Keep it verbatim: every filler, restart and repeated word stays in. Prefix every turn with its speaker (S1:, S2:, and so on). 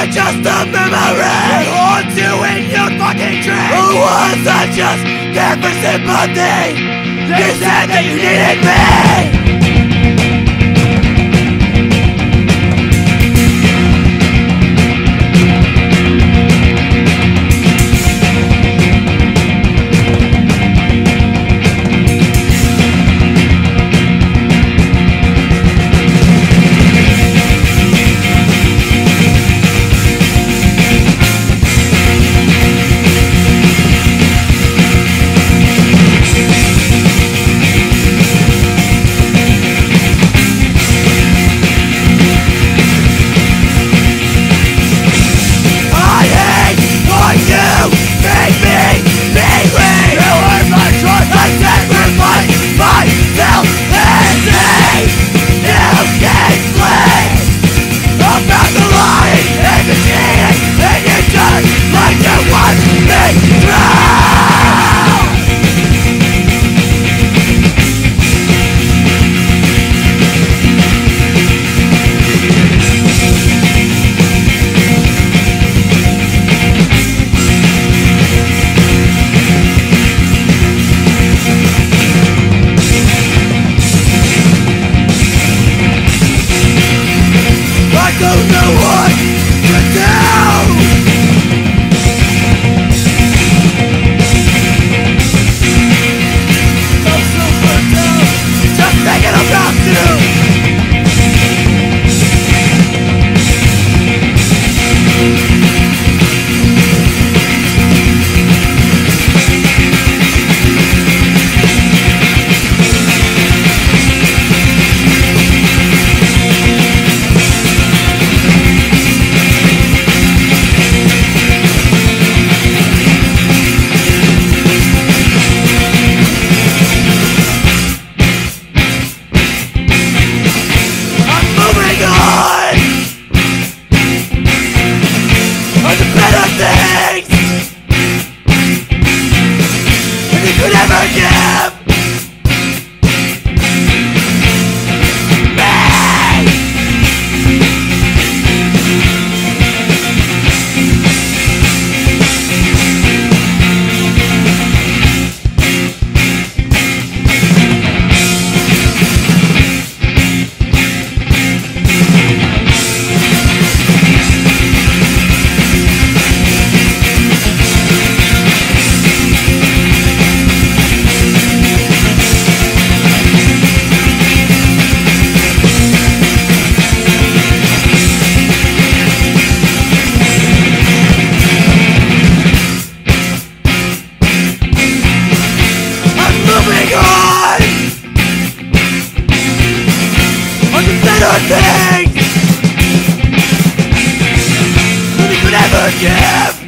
S1: I just a memory that haunts you in your fucking dreams? Or was I just there for sympathy? You said that you needed me. I don't know what to do. So super down, just thinking about you. Better things than you could ever give better things than you could ever give.